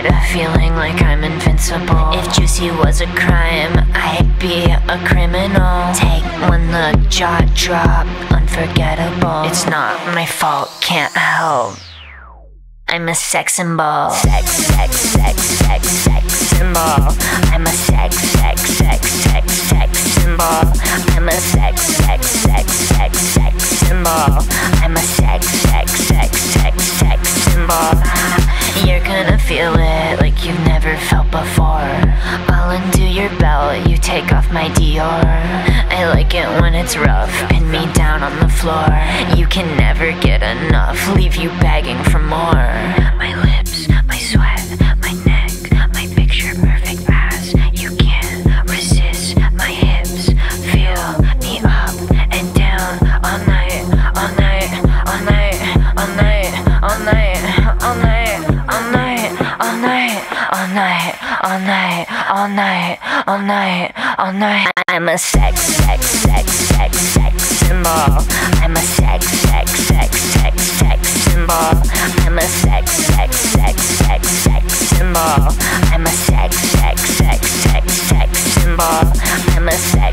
feeling like I'm invincible. If juicy was a crime, I'd be a criminal. Take one look, jaw drop, unforgettable. It's not my fault, can't help. I'm a sex symbol. Sex, sex, sex, sex, sex symbol. I'm a sex, sex, sex, sex, sex symbol. I'm a sex, sex, sex, sex, sex symbol. I'm a sex, sex, sex, sex, sex symbol. You're gonna feel it like you've never felt before. I'll undo your belt, you take off my Dior. I like it when it's rough, pin me down on the floor. You can never get enough, leave you begging for more. My lips, my sweat, my neck, my picture perfect ass. You can't resist my hips. Feel me up and down all night, all night, all night, all night, all night, all night, all night, all night, all night, all night, all night, all night, all night. I'm a sex, sex, sex, sex, sex symbol. I'm a sex, sex, sex, sex, sex symbol. I'm a sex, sex, sex, sex, sex symbol. I'm a sex, sex, sex, sex, sex symbol. I'm a sex.